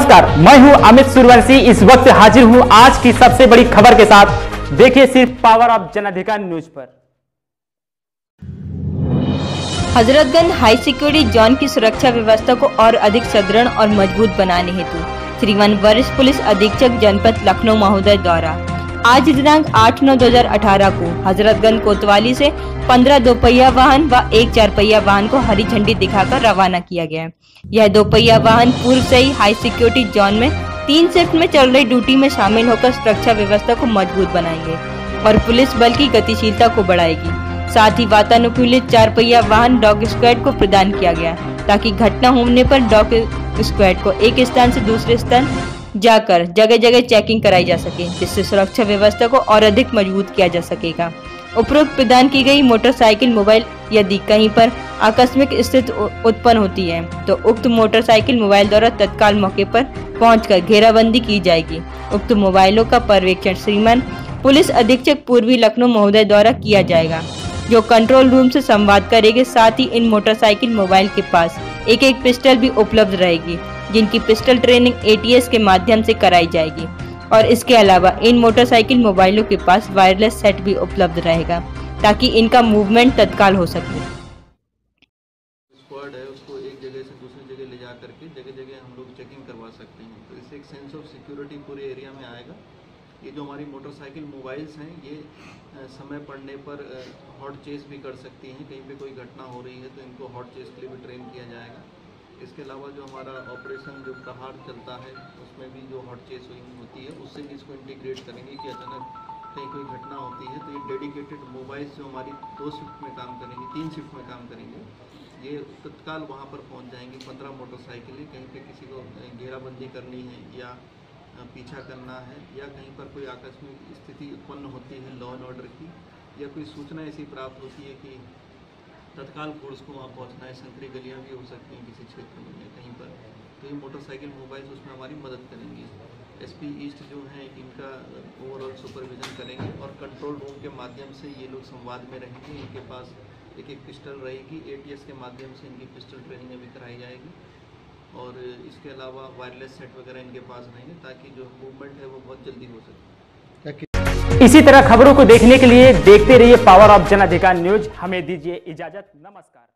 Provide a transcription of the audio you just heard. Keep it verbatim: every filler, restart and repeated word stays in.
नमस्कार, मैं हूं अमित सूर्यवंशी। इस वक्त हाजिर हूं आज की सबसे बड़ी खबर के साथ। देखिए सिर्फ पावर ऑफ जनाधिकार न्यूज पर। हजरतगंज हाई सिक्योरिटी जोन की सुरक्षा व्यवस्था को और अधिक सुदृढ़ और मजबूत बनाने हेतु श्रीमान वरिष्ठ पुलिस अधीक्षक जनपद लखनऊ महोदय द्वारा आज दिनांक आठ नौ दो हजार अठारह को हजरतगंज कोतवाली से पंद्रह दोपहिया वाहन व एक चार पहिया वाहन को हरी झंडी दिखाकर रवाना किया गया। यह दोपहिया वाहन पूर्व से ही हाई सिक्योरिटी जोन में तीन शिफ्ट में चल रही ड्यूटी में शामिल होकर सुरक्षा व्यवस्था को मजबूत बनाएंगे और पुलिस बल की गतिशीलता को बढ़ाएगी। साथ ही वातानुकूलित चार पहिया वाहन डॉग स्क्वाड को प्रदान किया गया ताकि घटना होने पर डॉग स्क्वाड को एक स्थान से दूसरे स्थान जाकर जगह जगह चेकिंग कराई जा सके, जिससे सुरक्षा व्यवस्था को और अधिक मजबूत किया जा सकेगा। उपरोक्त प्रदान की गई मोटरसाइकिल मोबाइल यदि कहीं पर आकस्मिक स्थिति उत्पन्न होती है तो उक्त मोटरसाइकिल मोबाइल द्वारा तत्काल मौके पर पहुंचकर घेराबंदी की जाएगी। उक्त मोबाइलों का पर्यवेक्षण श्रीमान पुलिस अधीक्षक पूर्वी लखनऊ महोदय द्वारा किया जाएगा, जो कंट्रोल रूम से संवाद करेंगे। साथ ही इन मोटरसाइकिल मोबाइल के पास एक एक पिस्टल भी उपलब्ध रहेगी, जिनकी pistol training A T S के माध्यम से कराई जाएगी। और इसके अलावा इन मोटरसाइकिल मोबाइलों के पास वायरलेस सेट भी उपलब्ध रहेगा ताकि इनका मूवमेंट तत्काल हो सके। स्क्वाड है उसको एक जगह से दूसरी जगह ले जा करके जगह जगह हम लोग चेकिंग करवा सकते हैं, तो इससे एक सेंस ऑफ सिक्योरिटी पूरे एरिया में आएगा। ये जो हमारी मोटरसाइकिल मोबाइल्स हैं ये समय पड़ने पर हॉट चेस भी कर सकती हैं। कहीं पे कोई घटना हो रही है तो इनको हॉट चेस के लिए भी ट्रेन किया जाएगा। इसके अलावा जो हमारा ऑपरेशन जो प्रहार चलता है उसमें भी जो हॉट चेस होती है उससे भी इसको इंटीग्रेट करेंगे कि अचानक कहीं कोई घटना होती है तो ये डेडिकेटेड मोबाइल्स जो हमारी दो शिफ्ट में काम करेंगे, तीन शिफ्ट में काम करेंगे, ये तत्काल वहाँ पर पहुँच जाएंगे। पंद्रह मोटरसाइकिलें कहीं पे किसी को घेराबंदी करनी है या पीछा करना है या कहीं पर कोई आकस्मिक स्थिति उत्पन्न होती है लॉ एंड ऑर्डर की, या कोई सूचना ऐसी प्राप्त होती है कि तत्काल फोर्स को वहाँ पहुँचना है। संकरी गलियाँ भी हो सकती हैं किसी क्षेत्र में या कहीं पर, तो ये मोटरसाइकिल मोबाइल्स उसमें हमारी मदद करेंगे। एसपी ईस्ट जो हैं इनका ओवरऑल सुपरविजन करेंगे और कंट्रोल रूम के माध्यम से ये लोग संवाद में रहेंगे। इनके पास एक एक पिस्टल रहेगी, ए टी एस के माध्यम से इनकी पिस्टल ट्रेनिंग अभी कराई जाएगी। और इसके अलावा वायरलेस सेट वगैरह इनके पास रहेंगे ताकि जो मूवमेंट है वो बहुत जल्दी हो सके। इसी तरह खबरों को देखने के लिए देखते रहिए पावर ऑफ जनाधिकार न्यूज। हमें दीजिए इजाजत, नमस्कार।